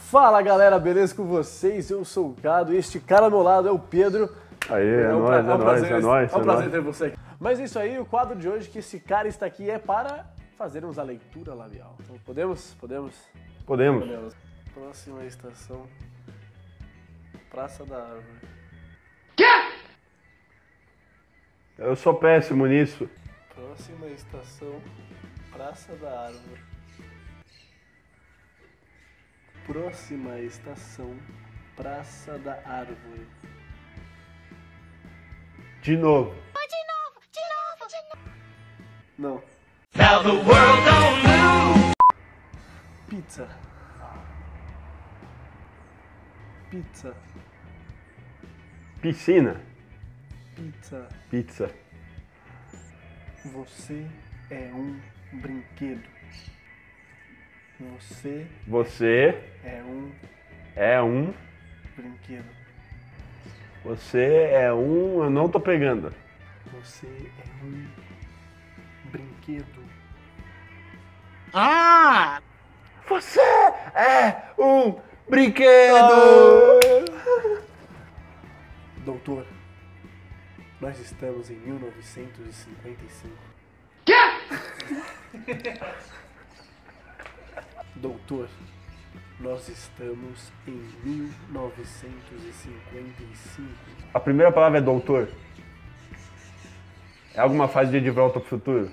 Fala galera, beleza com vocês? Eu sou o Cado e este cara ao meu lado é o Pedro. Aê, é nóis. É um prazer ter você aqui. Mas é isso aí, o quadro de hoje que esse cara está aqui é para fazermos a leitura labial. Então, podemos? Podemos. Próxima estação, Praça da Árvore. Eu sou péssimo nisso. Próxima estação, Praça da Árvore. Próxima estação, Praça da Árvore. De novo. Não. Now the world don't know. Pizza. Piscina. Pizza. Pizza. Você é um brinquedo. Você Você é um é um. brinquedo. Você é um. Eu não tô pegando. Você é um brinquedo. Você é um brinquedo! Doutor, nós estamos em 1955. Doutor, nós estamos em 1955. A primeira palavra é doutor. É alguma fase de Volta pro Futuro?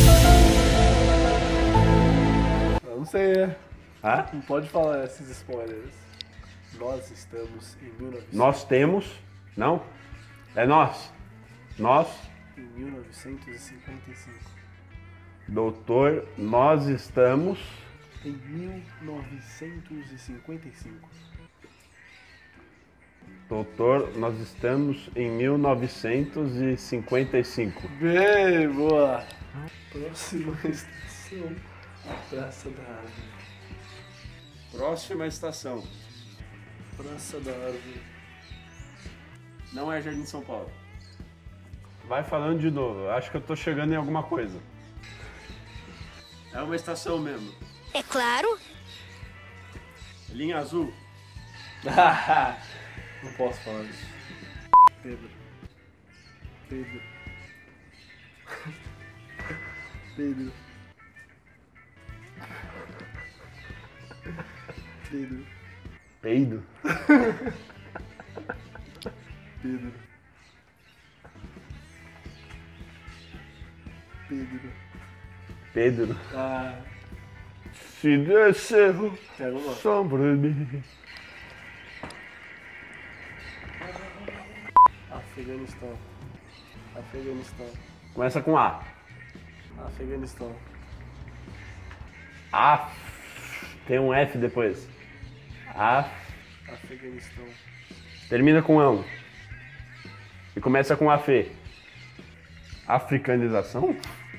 Eu não sei, né? Hã? Não pode falar esses spoilers. Nós estamos em 1955. Nós temos. Não? É nós. Nós, Em 1955. doutor, nós estamos. Em 1955. Doutor, nós estamos em 1955. Bem, boa. Próxima estação, Praça da Árvore. Próxima estação. Praça da Árvore. Não é Jardim São Paulo. Vai falando de novo. Acho que eu tô chegando em alguma coisa. É uma estação mesmo. É claro. Linha azul. Não posso falar isso. Pedro. Peido. Pedro. Pedro. Ah, Se desceu tem alguma? sobre mim. Afeganistão. Começa com A. Afeganistão. A. Tem um F depois. A. Afeganistão. Termina com ão. E começa com AF. Africanização?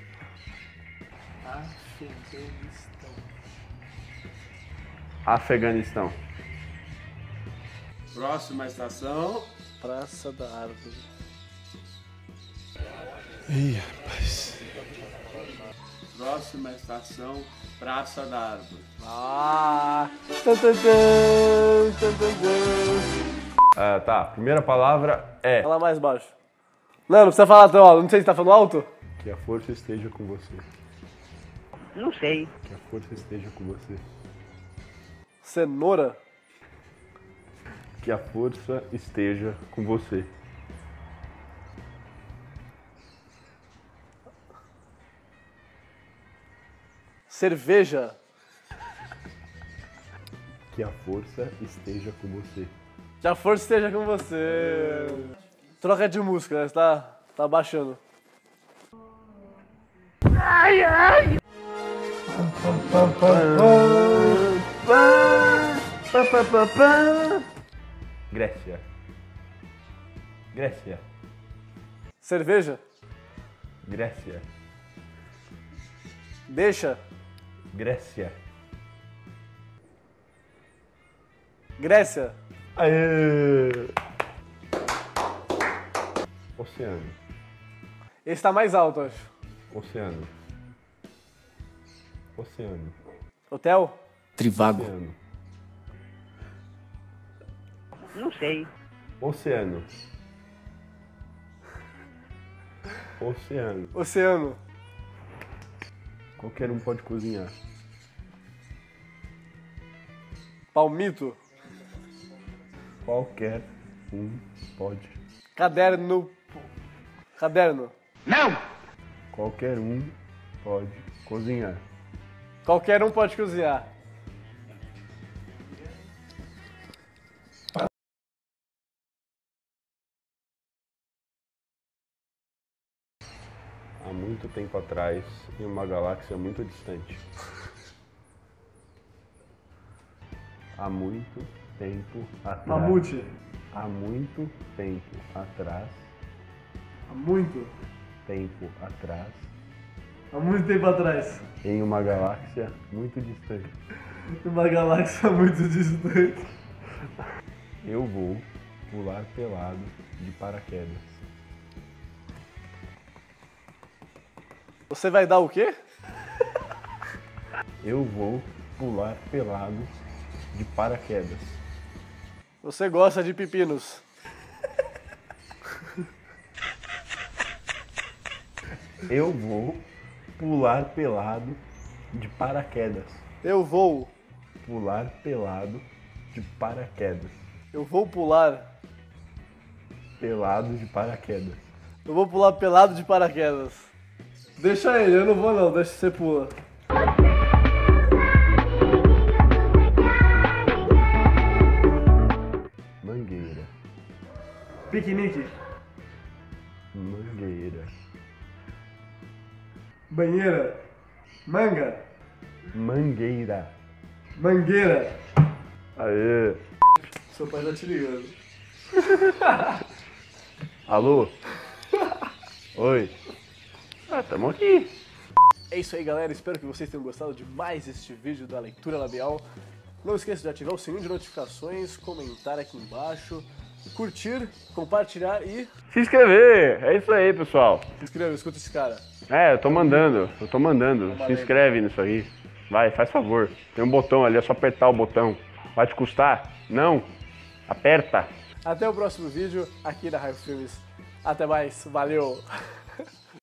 Afeganistão. Próxima estação. Praça da Árvore. Próxima estação. Praça da Árvore. Tá. Primeira palavra é. Fala mais baixo. Não precisa falar tão alto. Não sei se tá falando alto. Que a força esteja com você. Não sei. Que a força esteja com você. Cenoura. Que a força esteja com você. Cerveja. Que a força esteja com você. Que a força esteja com você. Troca de música, né? Você tá baixando. Grécia. Cerveja. Grécia. Deixa. Grécia. Grécia. Aê! Oceano. Esse tá mais alto, acho. Oceano. Oceano. Hotel? Trivago. Oceano. Não sei. Oceano. Oceano. Oceano. Qualquer um pode cozinhar. Palmito. Qualquer um pode. Caderno. Caderno. Não! Qualquer um pode cozinhar. Qualquer um pode cozinhar. Há muito tempo atrás, em uma galáxia muito distante. Há muito tempo atrás. Mamute. Há muito tempo atrás. Há muito. Tempo atrás. Há muito tempo atrás. Em uma galáxia muito distante. Uma galáxia muito distante. Eu vou pular pelado de paraquedas. Você vai dar o quê? Eu vou pular pelado de paraquedas. Você gosta de pepinos. Eu vou pular pelado de paraquedas. Eu vou. Pular pelado de paraquedas. Eu vou pular. Pelado de paraquedas. Eu vou pular pelado de paraquedas. Deixa ele, eu não vou não, deixa você pula. Mangueira. Piquenique. Mangueira. Banheira. Manga. Mangueira. Mangueira. Aê. Seu pai tá te ligando. Alô? Oi. Tamo aqui. É isso aí, galera. Espero que vocês tenham gostado de mais este vídeo da leitura labial. Não esqueça de ativar o sininho de notificações, comentar aqui embaixo, curtir, compartilhar e Se inscrever. É isso aí, pessoal. se inscreva. Escuta esse cara. Eu tô mandando. Se inscreve nisso aí. Vai, faz favor. Tem um botão ali, é só apertar o botão. Vai te custar? Não. Aperta. Até o próximo vídeo aqui da Raio Filmes. Até mais. Valeu!